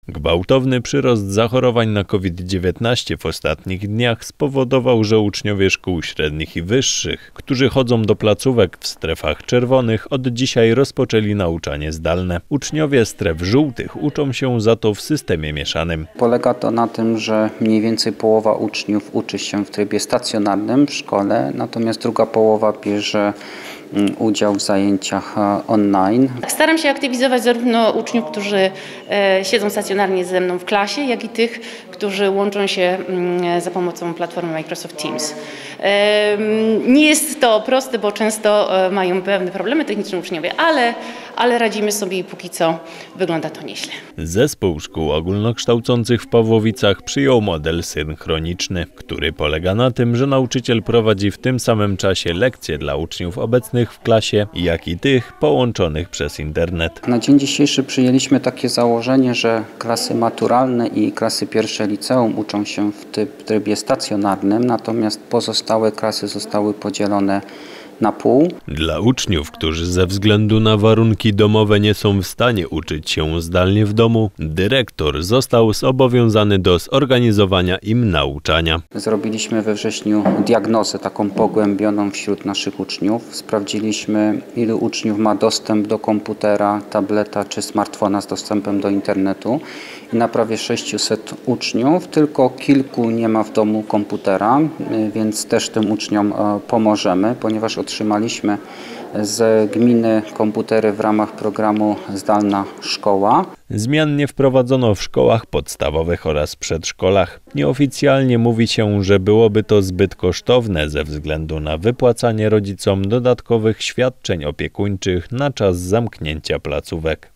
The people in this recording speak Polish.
Gwałtowny przyrost zachorowań na COVID-19 w ostatnich dniach spowodował, że uczniowie szkół średnich i wyższych, którzy chodzą do placówek w strefach czerwonych, od dzisiaj rozpoczęli nauczanie zdalne. Uczniowie stref żółtych uczą się za to w systemie mieszanym. Polega to na tym, że mniej więcej połowa uczniów uczy się w trybie stacjonarnym w szkole, natomiast druga połowa bierze udział w zajęciach online. Staram się aktywizować zarówno uczniów, którzy siedzą stacjonarnie ze mną w klasie, jak i tych, którzy łączą się za pomocą platformy Microsoft Teams. Nie jest to proste, bo często mają pewne problemy techniczne uczniowie, ale radzimy sobie i póki co wygląda to nieźle. Zespół szkół ogólnokształcących w Pawłowicach przyjął model synchroniczny, który polega na tym, że nauczyciel prowadzi w tym samym czasie lekcje dla uczniów obecnych w klasie, jak i tych połączonych przez internet. Na dzień dzisiejszy przyjęliśmy takie założenie, że klasy maturalne i klasy pierwsze liceum uczą się w trybie stacjonarnym, natomiast pozostałe klasy zostały podzielone na pół. Dla uczniów, którzy ze względu na warunki domowe nie są w stanie uczyć się zdalnie w domu, dyrektor został zobowiązany do zorganizowania im nauczania. Zrobiliśmy we wrześniu diagnozę taką pogłębioną wśród naszych uczniów. Sprawdziliśmy, ilu uczniów ma dostęp do komputera, tableta czy smartfona z dostępem do internetu. I na prawie 600 uczniów, tylko kilku nie ma w domu komputera, więc też tym uczniom pomożemy, ponieważ otrzymaliśmy z gminy komputery w ramach programu Zdalna Szkoła. Zmian nie wprowadzono w szkołach podstawowych oraz przedszkolach. Nieoficjalnie mówi się, że byłoby to zbyt kosztowne ze względu na wypłacanie rodzicom dodatkowych świadczeń opiekuńczych na czas zamknięcia placówek.